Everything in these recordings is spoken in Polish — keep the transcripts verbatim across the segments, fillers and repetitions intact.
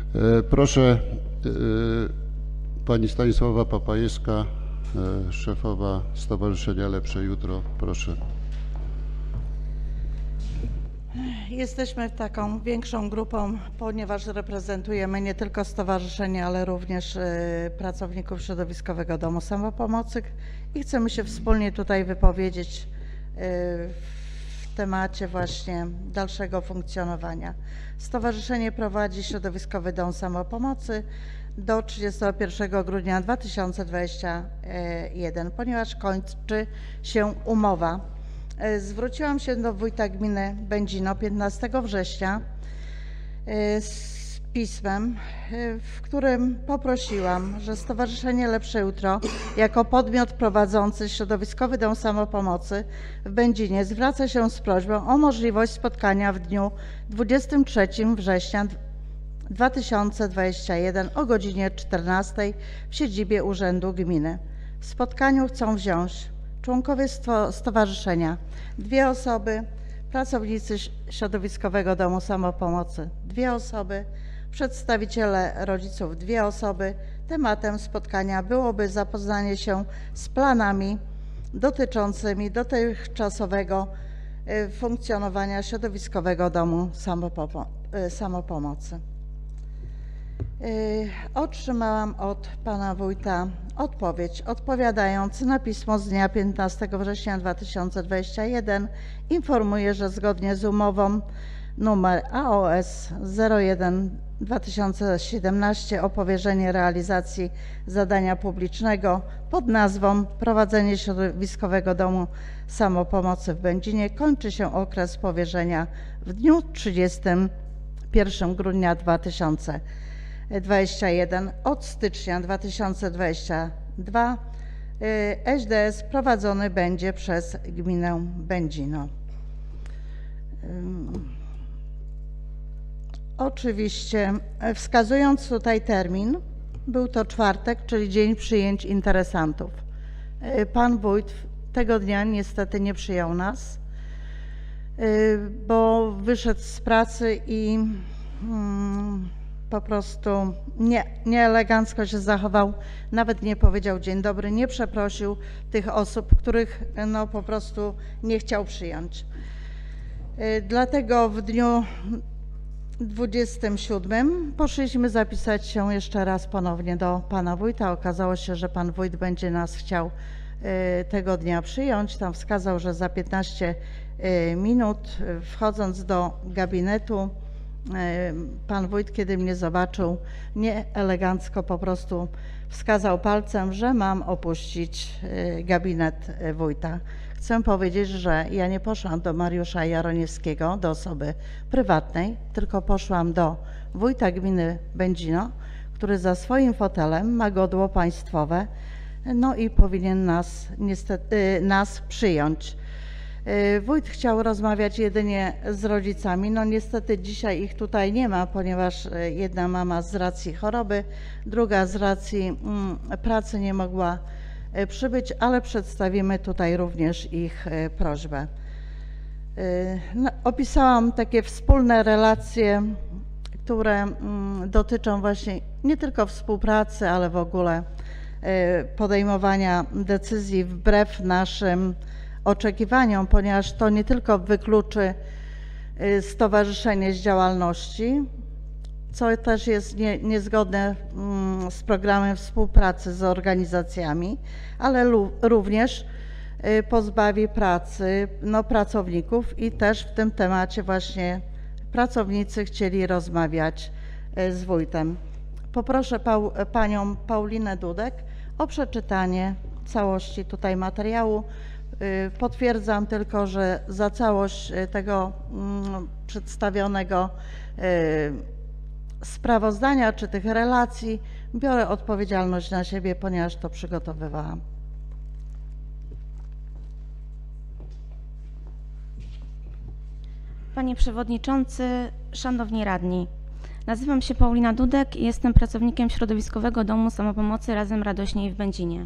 Proszę pani Stanisława Papajewska, szefowa Stowarzyszenia Lepsze Jutro. Proszę. Jesteśmy taką większą grupą, ponieważ reprezentujemy nie tylko stowarzyszenie, ale również pracowników Środowiskowego Domu Samopomocy i chcemy się wspólnie tutaj wypowiedzieć w temacie właśnie dalszego funkcjonowania. Stowarzyszenie prowadzi Środowiskowy Dom Samopomocy do trzydziestego pierwszego grudnia dwa tysiące dwudziestego pierwszego, ponieważ kończy się umowa. Zwróciłam się do wójta gminy Będzino piętnastego września z pismem, w którym poprosiłam, że Stowarzyszenie Lepsze Jutro jako podmiot prowadzący Środowiskowy Dom Samopomocy w Będzinie zwraca się z prośbą o możliwość spotkania w dniu dwudziestego trzeciego września dwa tysiące dwudziestego pierwszego o godzinie czternastej w siedzibie Urzędu Gminy. W spotkaniu chcą wziąć członkowie stowarzyszenia, dwie osoby, pracownicy Środowiskowego Domu Samopomocy, dwie osoby, przedstawiciele rodziców, dwie osoby. Tematem spotkania byłoby zapoznanie się z planami dotyczącymi dotychczasowego funkcjonowania Środowiskowego Domu Samopomocy. Otrzymałam od pana wójta odpowiedź, odpowiadając na pismo z dnia piętnastego września dwa tysiące dwudziestego pierwszego. Informuję, że zgodnie z umową numer A O S zero jeden dwa tysiące siedemnaście o powierzenie realizacji zadania publicznego pod nazwą Prowadzenie Środowiskowego Domu Samopomocy w Będzinie kończy się okres powierzenia w dniu trzydziestego pierwszego grudnia dwa tysiące dwudziestego pierwszego. Od stycznia dwa tysiące dwudziestego drugiego S D S prowadzony będzie przez gminę Będzino. Oczywiście wskazując tutaj termin, był to czwartek, czyli dzień przyjęć interesantów. Pan wójt tego dnia niestety nie przyjął nas, bo wyszedł z pracy i po prostu nie, nieelegancko się zachował, nawet nie powiedział dzień dobry, nie przeprosił tych osób, których no po prostu nie chciał przyjąć. Dlatego w dniu dwudziestego siódmego poszliśmy zapisać się jeszcze raz ponownie do pana wójta. Okazało się, że pan wójt będzie nas chciał tego dnia przyjąć. Tam wskazał, że za piętnaście minut, wchodząc do gabinetu, pan wójt, kiedy mnie zobaczył, nieelegancko po prostu wskazał palcem, że mam opuścić gabinet wójta. Chcę powiedzieć, że ja nie poszłam do Mariusza Jaroniewskiego, do osoby prywatnej, tylko poszłam do wójta gminy Będzino, który za swoim fotelem ma godło państwowe, no i powinien nas, niestety, nas przyjąć. Wójt chciał rozmawiać jedynie z rodzicami, no niestety dzisiaj ich tutaj nie ma, ponieważ jedna mama z racji choroby, druga z racji mm, pracy nie mogła przybyć, ale przedstawimy tutaj również ich prośbę. No, opisałam takie wspólne relacje, które dotyczą właśnie nie tylko współpracy, ale w ogóle podejmowania decyzji wbrew naszym oczekiwaniom, ponieważ to nie tylko wykluczy stowarzyszenie z działalności, co też jest nie, niezgodne z programem współpracy z organizacjami, ale również pozbawi pracy no, pracowników i też w tym temacie właśnie pracownicy chcieli rozmawiać z wójtem. Poproszę pał, panią Paulinę Dudek o przeczytanie całości tutaj materiału. Potwierdzam tylko, że za całość tego przedstawionego sprawozdania czy tych relacji biorę odpowiedzialność na siebie, ponieważ to przygotowywałam. Panie Przewodniczący, Szanowni Radni, nazywam się Paulina Dudek i jestem pracownikiem Środowiskowego Domu Samopomocy Razem Radośniej w Będzinie.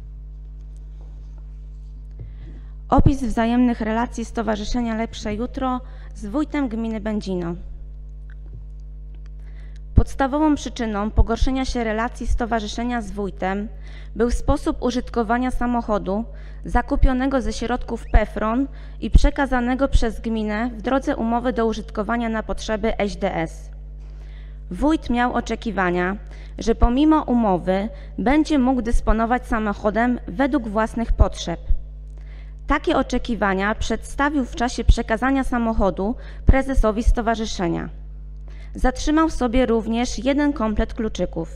Opis wzajemnych relacji Stowarzyszenia Lepsze Jutro z wójtem gminy Będzino. Podstawową przyczyną pogorszenia się relacji stowarzyszenia z wójtem był sposób użytkowania samochodu zakupionego ze środków PEFRON i przekazanego przez gminę w drodze umowy do użytkowania na potrzeby S D S. Wójt miał oczekiwania, że pomimo umowy będzie mógł dysponować samochodem według własnych potrzeb. Takie oczekiwania przedstawił w czasie przekazania samochodu prezesowi stowarzyszenia. Zatrzymał sobie również jeden komplet kluczyków.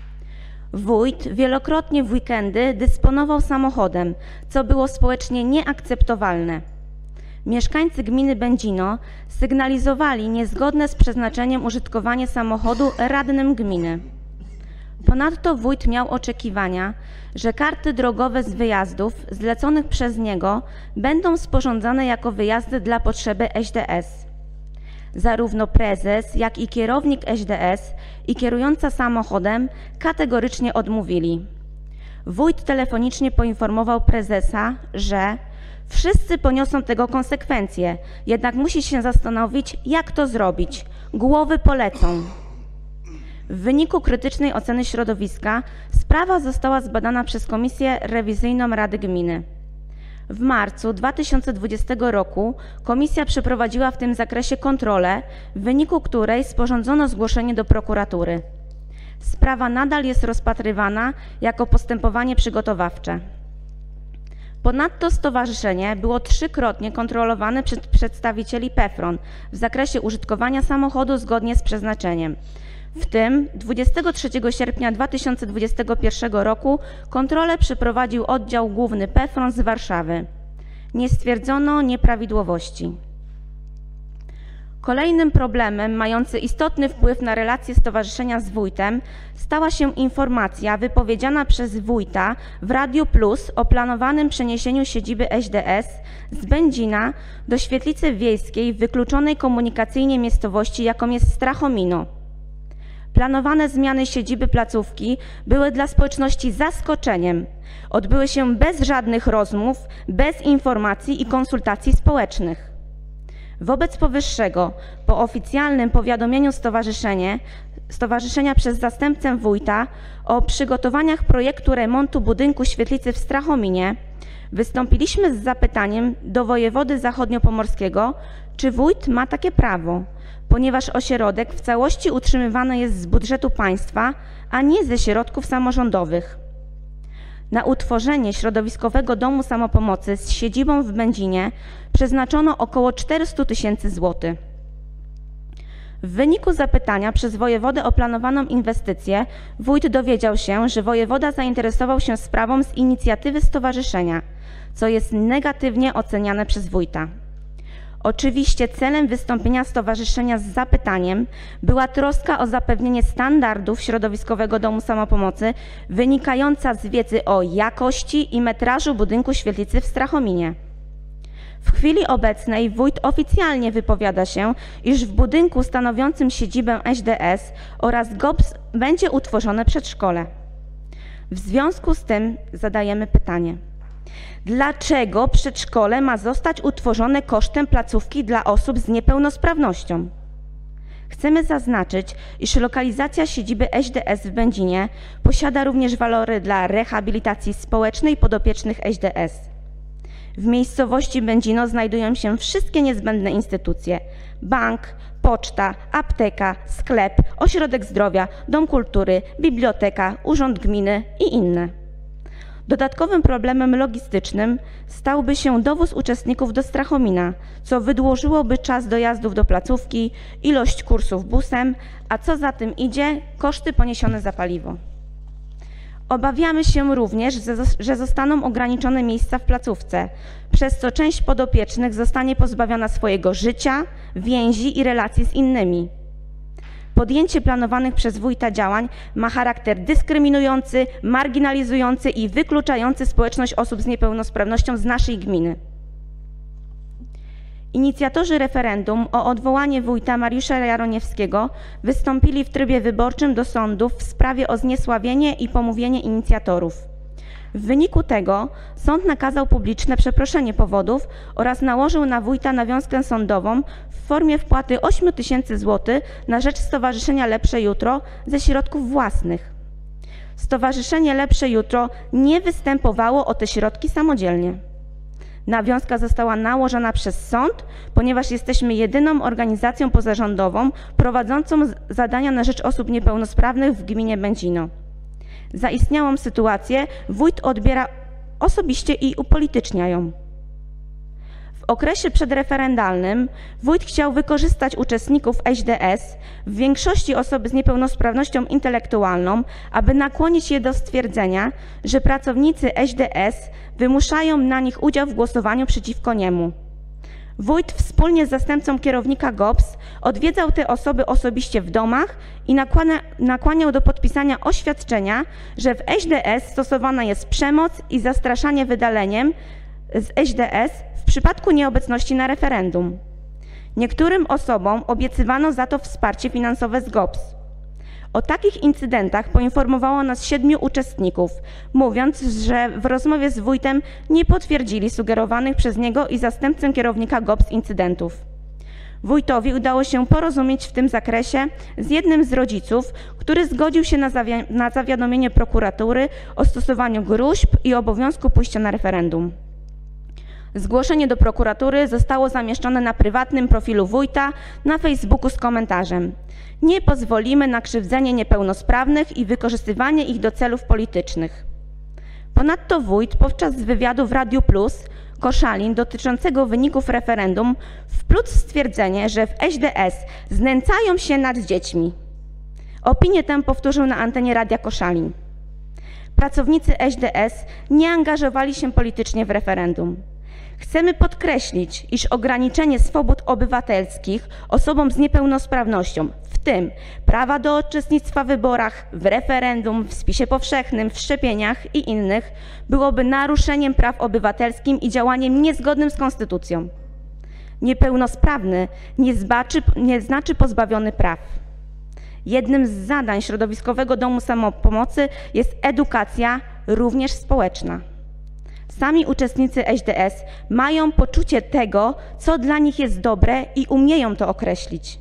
Wójt wielokrotnie w weekendy dysponował samochodem, co było społecznie nieakceptowalne. Mieszkańcy gminy Będzino sygnalizowali niezgodne z przeznaczeniem użytkowanie samochodu radnym gminy. Ponadto wójt miał oczekiwania, że karty drogowe z wyjazdów zleconych przez niego będą sporządzane jako wyjazdy dla potrzeby S D S. Zarówno prezes, jak i kierownik S D S i kierująca samochodem kategorycznie odmówili. Wójt telefonicznie poinformował prezesa, że wszyscy poniosą tego konsekwencje, jednak musi się zastanowić, jak to zrobić. Głowy polecą. W wyniku krytycznej oceny środowiska sprawa została zbadana przez Komisję Rewizyjną Rady Gminy. W marcu dwa tysiące dwudziestego roku komisja przeprowadziła w tym zakresie kontrolę, w wyniku której sporządzono zgłoszenie do prokuratury. Sprawa nadal jest rozpatrywana jako postępowanie przygotowawcze. Ponadto stowarzyszenie było trzykrotnie kontrolowane przez przedstawicieli PEFRON w zakresie użytkowania samochodu zgodnie z przeznaczeniem. W tym dwudziestego trzeciego sierpnia dwa tysiące dwudziestego pierwszego roku kontrolę przeprowadził oddział główny PEFRON z Warszawy. Nie stwierdzono nieprawidłowości. Kolejnym problemem mający istotny wpływ na relacje stowarzyszenia z wójtem stała się informacja wypowiedziana przez wójta w Radiu Plus o planowanym przeniesieniu siedziby S D S z Będzina do Świetlicy Wiejskiej w wykluczonej komunikacyjnie miejscowości, jaką jest Strachomino. Planowane zmiany siedziby placówki były dla społeczności zaskoczeniem. Odbyły się bez żadnych rozmów, bez informacji i konsultacji społecznych. Wobec powyższego, po oficjalnym powiadomieniu stowarzyszenie, stowarzyszenia przez zastępcę wójta o przygotowaniach projektu remontu budynku świetlicy w Strachominie, wystąpiliśmy z zapytaniem do wojewody zachodniopomorskiego, czy wójt ma takie prawo, ponieważ ośrodek w całości utrzymywany jest z budżetu państwa, a nie ze środków samorządowych. Na utworzenie środowiskowego domu samopomocy z siedzibą w Będzinie przeznaczono około czterysta tysięcy złotych. W wyniku zapytania przez wojewodę o planowaną inwestycję wójt dowiedział się, że wojewoda zainteresował się sprawą z inicjatywy stowarzyszenia, co jest negatywnie oceniane przez wójta. Oczywiście celem wystąpienia stowarzyszenia z zapytaniem była troska o zapewnienie standardów środowiskowego domu samopomocy wynikająca z wiedzy o jakości i metrażu budynku świetlicy w Strachominie. W chwili obecnej wójt oficjalnie wypowiada się, iż w budynku stanowiącym siedzibę S D S oraz G O P S będzie utworzone przedszkole. W związku z tym zadajemy pytanie: dlaczego przedszkole ma zostać utworzone kosztem placówki dla osób z niepełnosprawnością? Chcemy zaznaczyć, iż lokalizacja siedziby S D S w Będzinie posiada również walory dla rehabilitacji społecznej podopiecznych S D S. W miejscowości Będzino znajdują się wszystkie niezbędne instytucje: bank, poczta, apteka, sklep, ośrodek zdrowia, dom kultury, biblioteka, urząd gminy i inne. Dodatkowym problemem logistycznym stałby się dowóz uczestników do Strachomina, co wydłużyłoby czas dojazdów do placówki, ilość kursów busem, a co za tym idzie, koszty poniesione za paliwo. Obawiamy się również, że zostaną ograniczone miejsca w placówce, przez co część podopiecznych zostanie pozbawiona swojego życia, więzi i relacji z innymi. Podjęcie planowanych przez wójta działań ma charakter dyskryminujący, marginalizujący i wykluczający społeczność osób z niepełnosprawnością z naszej gminy. Inicjatorzy referendum o odwołanie wójta Mariusza Jaroniewskiego wystąpili w trybie wyborczym do sądów w sprawie o zniesławienie i pomówienie inicjatorów. W wyniku tego sąd nakazał publiczne przeproszenie powodów oraz nałożył na wójta nawiązkę sądową w formie wpłaty ośmiu tysięcy złotych na rzecz Stowarzyszenia Lepsze Jutro ze środków własnych. Stowarzyszenie Lepsze Jutro nie występowało o te środki samodzielnie. Nawiązka została nałożona przez sąd, ponieważ jesteśmy jedyną organizacją pozarządową prowadzącą zadania na rzecz osób niepełnosprawnych w gminie Będzino. Zaistniałą sytuację wójt odbiera osobiście i upolitycznia ją. W okresie przedreferendalnym wójt chciał wykorzystać uczestników H D S, w większości osoby z niepełnosprawnością intelektualną, aby nakłonić je do stwierdzenia, że pracownicy H D S wymuszają na nich udział w głosowaniu przeciwko niemu. Wójt wspólnie z zastępcą kierownika G O P S odwiedzał te osoby osobiście w domach i nakłania, nakłaniał do podpisania oświadczenia, że w H D S stosowana jest przemoc i zastraszanie wydaleniem z H D S w przypadku nieobecności na referendum. Niektórym osobom obiecywano za to wsparcie finansowe z G O P S. O takich incydentach poinformowało nas siedmiu uczestników, mówiąc, że w rozmowie z wójtem nie potwierdzili sugerowanych przez niego i zastępcę kierownika G O P S incydentów. Wójtowi udało się porozumieć w tym zakresie z jednym z rodziców, który zgodził się na, zawi na zawiadomienie prokuratury o stosowaniu gróźb i obowiązku pójścia na referendum. Zgłoszenie do prokuratury zostało zamieszczone na prywatnym profilu wójta na Facebooku z komentarzem: nie pozwolimy na krzywdzenie niepełnosprawnych i wykorzystywanie ich do celów politycznych. Ponadto wójt podczas wywiadu w Radiu Plus Koszalin dotyczącego wyników referendum wplótł stwierdzenie, że w H D S znęcają się nad dziećmi. Opinię tę powtórzył na antenie Radia Koszalin. Pracownicy H D S nie angażowali się politycznie w referendum. Chcemy podkreślić, iż ograniczenie swobód obywatelskich osobom z niepełnosprawnością, w tym prawa do uczestnictwa w wyborach, w referendum, w spisie powszechnym, w szczepieniach i innych, byłoby naruszeniem praw obywatelskim i działaniem niezgodnym z konstytucją. Niepełnosprawny nie, zbaczy, nie znaczy pozbawiony praw. Jednym z zadań Środowiskowego Domu Samopomocy jest edukacja, również społeczna. Sami uczestnicy H D S mają poczucie tego, co dla nich jest dobre i umieją to określić.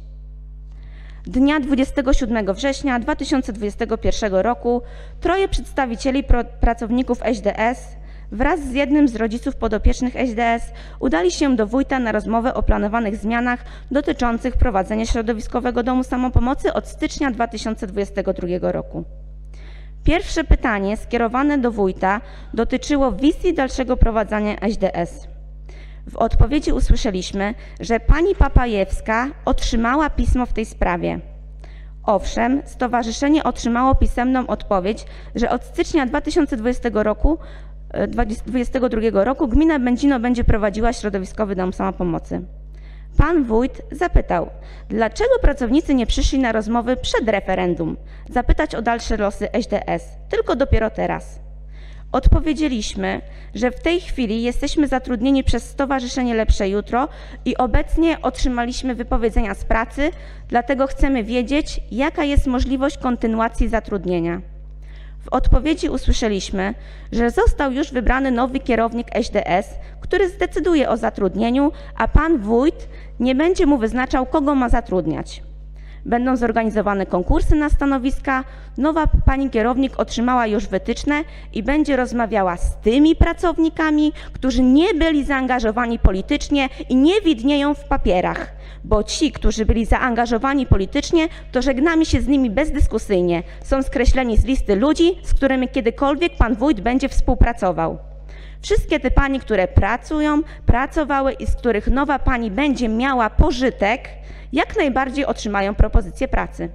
Dnia dwudziestego siódmego września dwa tysiące dwudziestego pierwszego roku troje przedstawicieli pracowników H D S wraz z jednym z rodziców podopiecznych H D S udali się do wójta na rozmowę o planowanych zmianach dotyczących prowadzenia Środowiskowego Domu Samopomocy od stycznia dwa tysiące dwudziestego drugiego roku. Pierwsze pytanie skierowane do wójta dotyczyło wizji dalszego prowadzenia H D S. W odpowiedzi usłyszeliśmy, że pani Papajewska otrzymała pismo w tej sprawie. Owszem, stowarzyszenie otrzymało pisemną odpowiedź, że od stycznia dwa tysiące dwudziestego roku, dwudziestego drugiego roku gmina Będzino będzie prowadziła Środowiskowy Dom Samopomocy. Pan wójt zapytał, dlaczego pracownicy nie przyszli na rozmowy przed referendum, zapytać o dalsze losy H D S, tylko dopiero teraz. Odpowiedzieliśmy, że w tej chwili jesteśmy zatrudnieni przez Stowarzyszenie Lepsze Jutro i obecnie otrzymaliśmy wypowiedzenia z pracy, dlatego chcemy wiedzieć, jaka jest możliwość kontynuacji zatrudnienia. W odpowiedzi usłyszeliśmy, że został już wybrany nowy kierownik H D S, który zdecyduje o zatrudnieniu, a pan wójt nie będzie mu wyznaczał, kogo ma zatrudniać. Będą zorganizowane konkursy na stanowiska, nowa pani kierownik otrzymała już wytyczne i będzie rozmawiała z tymi pracownikami, którzy nie byli zaangażowani politycznie i nie widnieją w papierach, bo ci, którzy byli zaangażowani politycznie, to żegnamy się z nimi bezdyskusyjnie, są skreśleni z listy ludzi, z którymi kiedykolwiek pan wójt będzie współpracował. Wszystkie te pani, które pracują, pracowały i z których nowa pani będzie miała pożytek, jak najbardziej otrzymają propozycję pracy.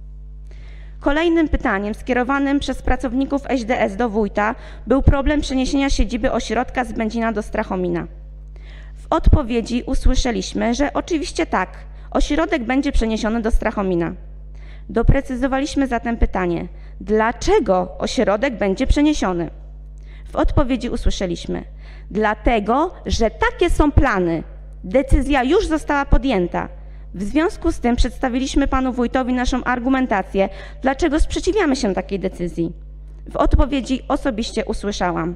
Kolejnym pytaniem skierowanym przez pracowników H D S do wójta był problem przeniesienia siedziby ośrodka z Będzina do Strachomina. W odpowiedzi usłyszeliśmy, że oczywiście tak, ośrodek będzie przeniesiony do Strachomina. Doprecyzowaliśmy zatem pytanie, dlaczego ośrodek będzie przeniesiony? W odpowiedzi usłyszeliśmy, dlatego, że takie są plany. Decyzja już została podjęta. W związku z tym przedstawiliśmy panu wójtowi naszą argumentację, dlaczego sprzeciwiamy się takiej decyzji. W odpowiedzi osobiście usłyszałam: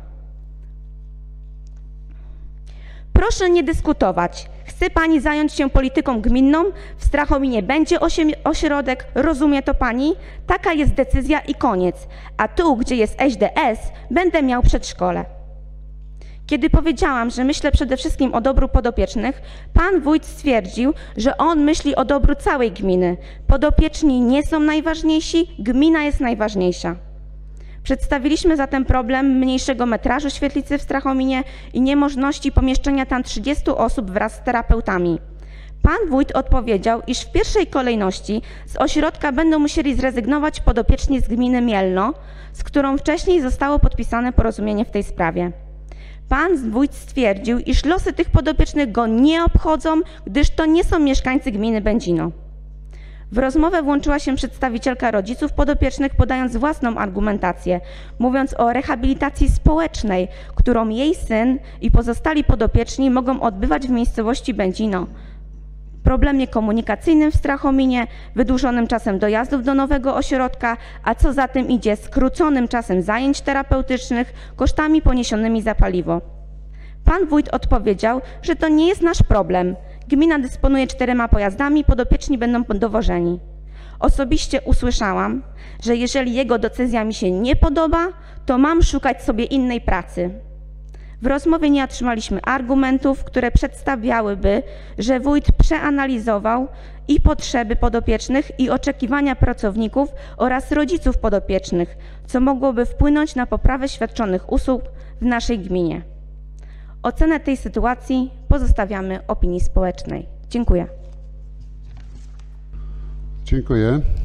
proszę nie dyskutować. Chce pani zająć się polityką gminną? W Strachominie będzie osiem- ośrodek, rozumie to pani? Taka jest decyzja i koniec. A tu, gdzie jest S D S, będę miał przedszkole. Kiedy powiedziałam, że myślę przede wszystkim o dobru podopiecznych, pan wójt stwierdził, że on myśli o dobru całej gminy. Podopieczni nie są najważniejsi, gmina jest najważniejsza. Przedstawiliśmy zatem problem mniejszego metrażu świetlicy w Strachominie i niemożności pomieszczenia tam trzydziestu osób wraz z terapeutami. Pan wójt odpowiedział, iż w pierwszej kolejności z ośrodka będą musieli zrezygnować podopieczni z gminy Mielno, z którą wcześniej zostało podpisane porozumienie w tej sprawie. Pan wójt stwierdził, iż losy tych podopiecznych go nie obchodzą, gdyż to nie są mieszkańcy gminy Będzino. W rozmowę włączyła się przedstawicielka rodziców podopiecznych, podając własną argumentację, mówiąc o rehabilitacji społecznej, którą jej syn i pozostali podopieczni mogą odbywać w miejscowości Będzino. Problemie komunikacyjnym w Strachominie, wydłużonym czasem dojazdów do nowego ośrodka, a co za tym idzie, skróconym czasem zajęć terapeutycznych, kosztami poniesionymi za paliwo. Pan wójt odpowiedział, że to nie jest nasz problem. Gmina dysponuje czterema pojazdami, podopieczni będą dowożeni. Osobiście usłyszałam, że jeżeli jego decyzja mi się nie podoba, to mam szukać sobie innej pracy. W rozmowie nie otrzymaliśmy argumentów, które przedstawiałyby, że wójt przeanalizował i potrzeby podopiecznych, i oczekiwania pracowników oraz rodziców podopiecznych, co mogłoby wpłynąć na poprawę świadczonych usług w naszej gminie. Ocenę tej sytuacji pozostawiamy opinii społecznej. Dziękuję. Dziękuję.